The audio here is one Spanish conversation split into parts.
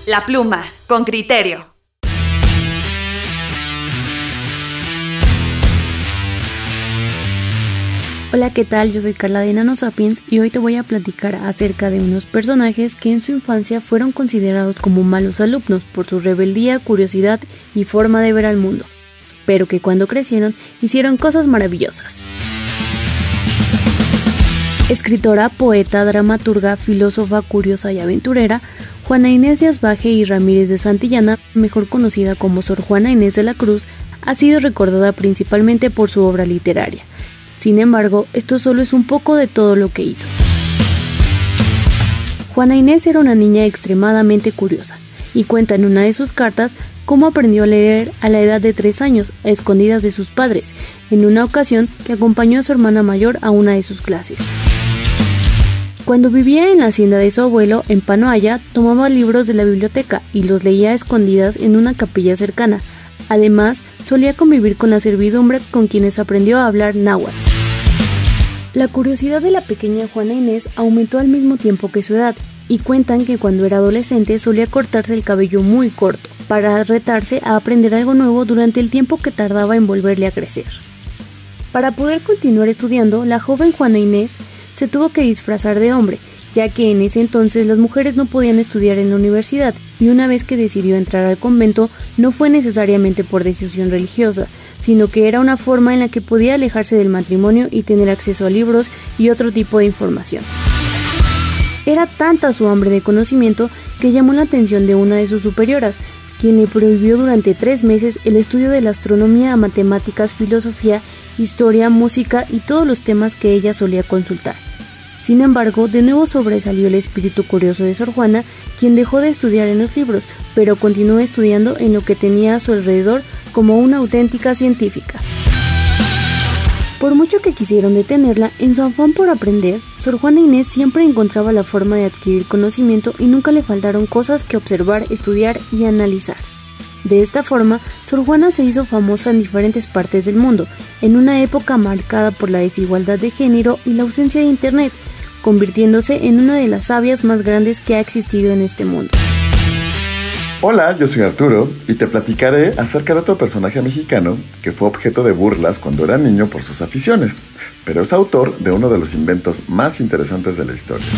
La pluma, con criterio. Hola, ¿qué tal? Yo soy Carla de Nanosapiens y hoy te voy a platicar acerca de unos personajes que en su infancia fueron considerados como malos alumnos por su rebeldía, curiosidad y forma de ver al mundo, pero que cuando crecieron hicieron cosas maravillosas. Escritora, poeta, dramaturga, filósofa, curiosa y aventurera, Juana Inés de Asbaje y Ramírez de Santillana, mejor conocida como Sor Juana Inés de la Cruz, ha sido recordada principalmente por su obra literaria. Sin embargo, esto solo es un poco de todo lo que hizo. Juana Inés era una niña extremadamente curiosa y cuenta en una de sus cartas cómo aprendió a leer a la edad de 3 años, a escondidas de sus padres, en una ocasión que acompañó a su hermana mayor a una de sus clases. Cuando vivía en la hacienda de su abuelo, en Panoaya, tomaba libros de la biblioteca y los leía a escondidas en una capilla cercana. Además, solía convivir con la servidumbre con quienes aprendió a hablar náhuatl. La curiosidad de la pequeña Juana Inés aumentó al mismo tiempo que su edad, y cuentan que cuando era adolescente solía cortarse el cabello muy corto, para retarse a aprender algo nuevo durante el tiempo que tardaba en volverle a crecer. Para poder continuar estudiando, la joven Juana Inés se tuvo que disfrazar de hombre, ya que en ese entonces las mujeres no podían estudiar en la universidad, y una vez que decidió entrar al convento no fue necesariamente por decisión religiosa, sino que era una forma en la que podía alejarse del matrimonio y tener acceso a libros y otro tipo de información. Era tanta su hambre de conocimiento que llamó la atención de una de sus superioras, quien le prohibió durante 3 meses el estudio de la astronomía, matemáticas, filosofía, historia, música y todos los temas que ella solía consultar. Sin embargo, de nuevo sobresalió el espíritu curioso de Sor Juana, quien dejó de estudiar en los libros, pero continuó estudiando en lo que tenía a su alrededor como una auténtica científica. Por mucho que quisieron detenerla, en su afán por aprender, Sor Juana Inés siempre encontraba la forma de adquirir conocimiento y nunca le faltaron cosas que observar, estudiar y analizar. De esta forma, Sor Juana se hizo famosa en diferentes partes del mundo, en una época marcada por la desigualdad de género y la ausencia de internet, convirtiéndose en una de las sabias más grandes que ha existido en este mundo. Hola, yo soy Arturo y te platicaré acerca de otro personaje mexicano que fue objeto de burlas cuando era niño por sus aficiones, pero es autor de uno de los inventos más interesantes de la historia.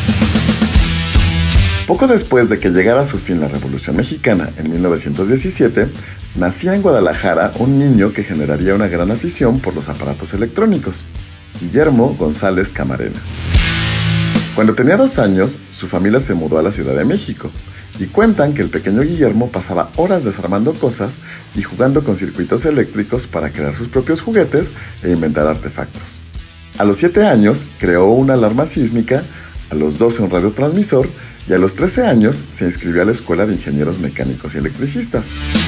Poco después de que llegara a su fin la Revolución Mexicana en 1917, nacía en Guadalajara un niño que generaría una gran afición por los aparatos electrónicos, Guillermo González Camarena. Cuando tenía 2 años, su familia se mudó a la Ciudad de México, y cuentan que el pequeño Guillermo pasaba horas desarmando cosas y jugando con circuitos eléctricos para crear sus propios juguetes e inventar artefactos. A los 7 años creó una alarma sísmica, a los 12 un radiotransmisor y a los 13 años se inscribió a la Escuela de Ingenieros Mecánicos y Electricistas.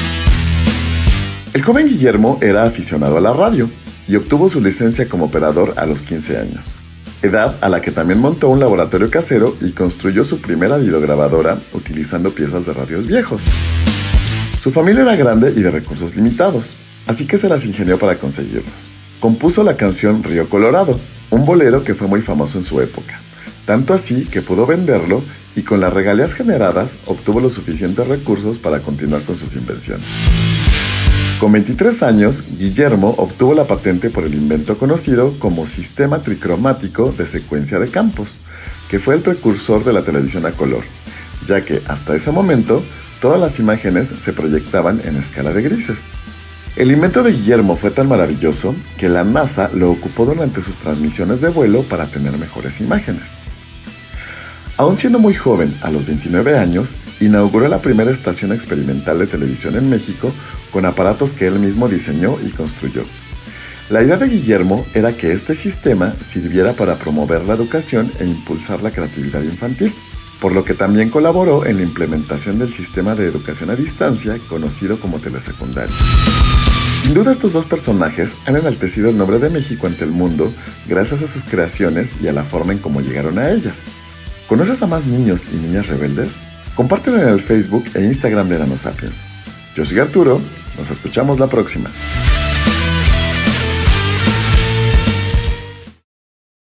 El joven Guillermo era aficionado a la radio y obtuvo su licencia como operador a los 15 años. Edad a la que también montó un laboratorio casero y construyó su primera videograbadora utilizando piezas de radios viejos. Su familia era grande y de recursos limitados, así que se las ingenió para conseguirlos. Compuso la canción Río Colorado, un bolero que fue muy famoso en su época, tanto así que pudo venderlo y con las regalías generadas obtuvo los suficientes recursos para continuar con sus invenciones. Con 23 años, Guillermo obtuvo la patente por el invento conocido como Sistema Tricromático de Secuencia de Campos, que fue el precursor de la televisión a color, ya que hasta ese momento todas las imágenes se proyectaban en escala de grises. El invento de Guillermo fue tan maravilloso que la NASA lo ocupó durante sus transmisiones de vuelo para tener mejores imágenes. Aún siendo muy joven, a los 29 años, inauguró la primera estación experimental de televisión en México con aparatos que él mismo diseñó y construyó. La idea de Guillermo era que este sistema sirviera para promover la educación e impulsar la creatividad infantil, por lo que también colaboró en la implementación del sistema de educación a distancia conocido como telesecundaria. Sin duda estos dos personajes han enaltecido el nombre de México ante el mundo gracias a sus creaciones y a la forma en cómo llegaron a ellas. ¿Conoces a más niños y niñas rebeldes? Compártelo en el Facebook e Instagram de Nanosapiens. Yo soy Arturo, nos escuchamos la próxima.